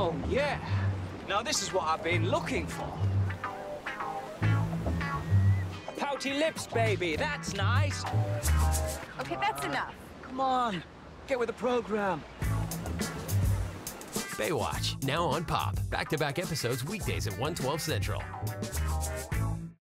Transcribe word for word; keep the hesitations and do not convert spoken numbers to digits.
Oh, yeah. Now this is what I've been looking for. Pouty lips, baby. That's nice. Okay, that's enough. Come on. Get with the program. Baywatch, now on Pop. Back-to-back episodes weekdays at one twelve Central.